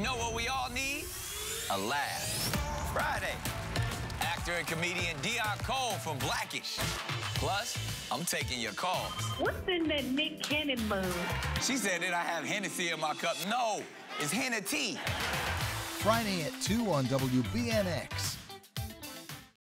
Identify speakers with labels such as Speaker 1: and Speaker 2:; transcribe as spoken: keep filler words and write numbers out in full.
Speaker 1: You know what we all need? A laugh. Friday. Actor and comedian Deon Cole from Blackish. Plus, I'm taking your calls.
Speaker 2: What's in that Nick Cannon mug?
Speaker 1: She said that I have Hennessy in my cup. No, it's Hennessy.
Speaker 3: Friday at two on W B N X.